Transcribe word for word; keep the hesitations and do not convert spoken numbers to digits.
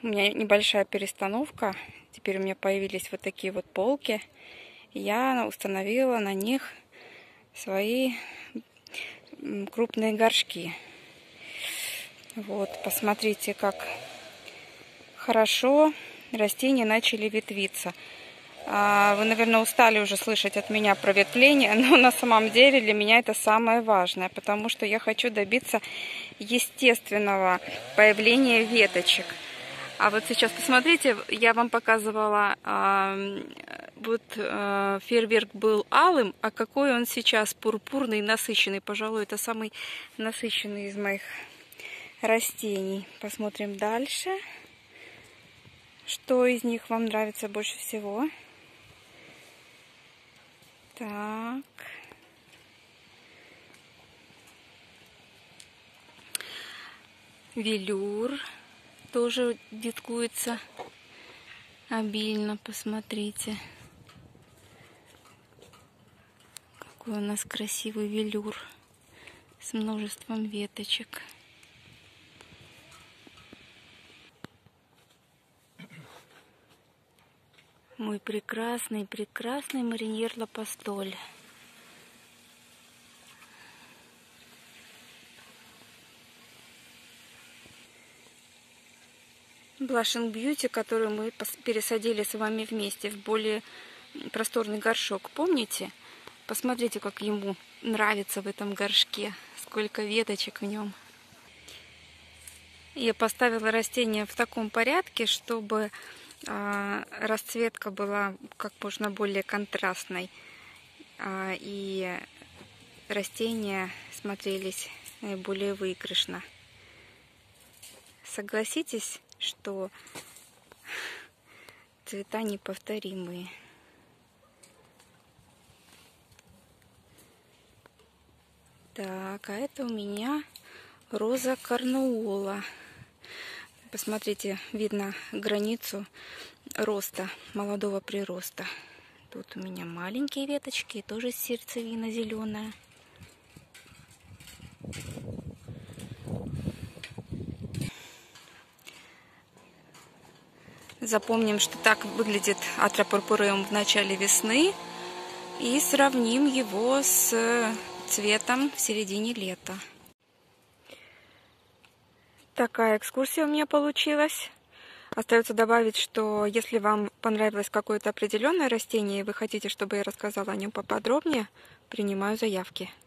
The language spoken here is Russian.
У меня небольшая перестановка. Теперь у меня появились вот такие вот полки. Я установила на них свои крупные горшки. Вот, посмотрите, как хорошо растения начали ветвиться. Вы, наверное, устали уже слышать от меня про ветвление, но на самом деле для меня это самое важное, потому что я хочу добиться естественного появления веточек. А вот сейчас посмотрите, я вам показывала, вот фейерверк был алым, а какой он сейчас пурпурный, насыщенный. Пожалуй, это самый насыщенный из моих растений. Посмотрим дальше, что из них вам нравится больше всего. Так. Велюр тоже деткуется обильно, посмотрите. Какой у нас красивый велюр с множеством веточек. Мой прекрасный, прекрасный Мариньер ла Пастоль. Blushing Beauty, которую мы пересадили с вами вместе в более просторный горшок. Помните? Посмотрите, как ему нравится в этом горшке. Сколько веточек в нем. Я поставила растения в таком порядке, чтобы э, расцветка была как можно более контрастной. Э, и растения смотрелись наиболее выигрышно. Согласитесь, что цвета неповторимые. Так, а это у меня роза корнуола. Посмотрите, видно границу роста, молодого прироста. Тут у меня маленькие веточки, тоже сердцевина зеленая. Запомним, что так выглядит атропурпуреум в начале весны, и сравним его с цветом в середине лета. Такая экскурсия у меня получилась. Остается добавить, что если вам понравилось какое-то определенное растение и вы хотите, чтобы я рассказала о нем поподробнее, принимаю заявки.